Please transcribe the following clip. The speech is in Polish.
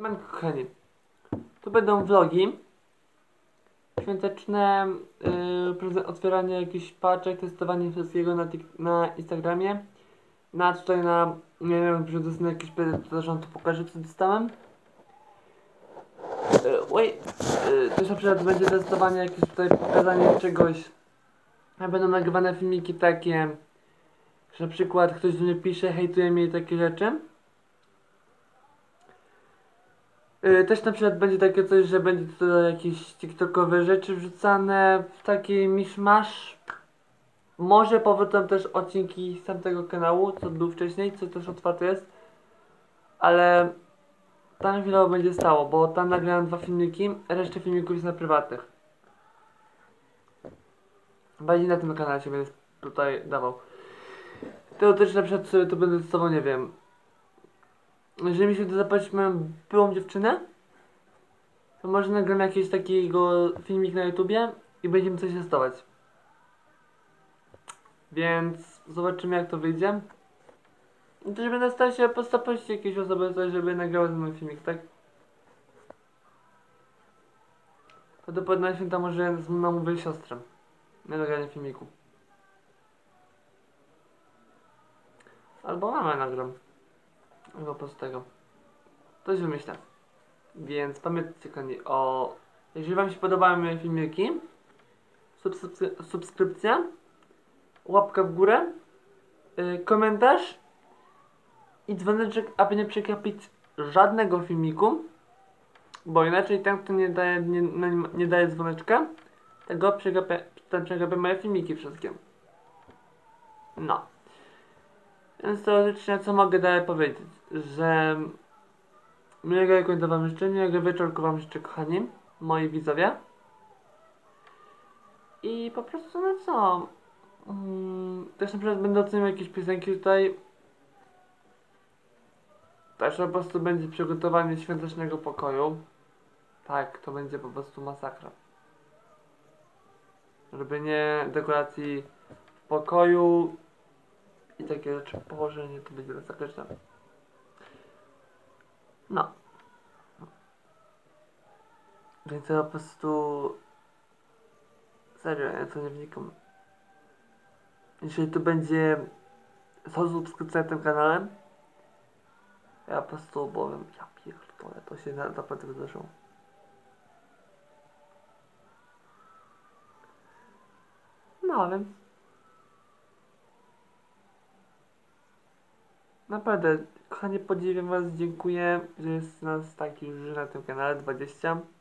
Siemanko kochani, tu będą vlogi świąteczne, otwieranie jakichś paczek, testowanie wszystkiego na Instagramie, nie wiem, że dostanę jakiś prezent, to też wam tu pokażę, co dostałem. Też na przykład będzie testowanie, jakieś tutaj pokazanie czegoś, a będą nagrywane filmiki takie, że na przykład ktoś do mnie pisze, hejtuje mnie i takie rzeczy. Też na przykład będzie takie coś, że będzie to jakieś tiktokowe rzeczy wrzucane w taki miszmasz. Może powrócą też odcinki z tamtego kanału, co był wcześniej, co też otwarte jest. Ale tam chwilowo będzie stało, bo tam nagrałem 2 filmiki, resztę filmików jest na prywatnych. Bardziej na tym kanale się będę tutaj dawał. To też na przykład to będę z tobą, nie wiem. Jeżeli mi się uda zaprosić moją byłą dziewczynę, to może nagram jakiś takiego filmik na YouTubie i będziemy coś testować. Więc zobaczymy, jak to wyjdzie. I też będę starał się po prostu zaprosić jakieś osoby, coś, żeby nagrały z mój filmik, tak? Prawdopodobnie na święta może namówię siostrę na nagranie filmiku. Albo mamę nagram. Albo po prostu tego. Coś wymyślę. Więc pamiętajcie kochani o... Jeżeli wam się podobają moje filmiki, subskrypcja, łapka w górę, komentarz i dzwoneczek, aby nie przegapić żadnego filmiku, bo inaczej ten, kto nie daje dzwoneczka, ten przegapia moje filmiki wszystkie. No. Więc teoretycznie co mogę dalej powiedzieć, że miłego końca wam życzę, miłego wieczorku wam życzę, kochani, moi widzowie. I po prostu no co, też na przykład będę oceniał jakieś piosenki tutaj. Też po prostu będzie przygotowanie świątecznego pokoju. Tak, to będzie po prostu masakra. Żeby nie dekoracji w pokoju i takie rzeczy, położenie to będzie masakryczne. No. Więc ja po prostu... Serio, ja to nie wnikam. Jeżeli tu będzie 100 subskrypcji na tym kanale, ja po prostu powiem, ja pierdolę, to się naprawdę wydarzyło. No więc... Naprawdę, kochanie, podziwiam was, dziękuję, że jest nas tak już na tym kanale 20.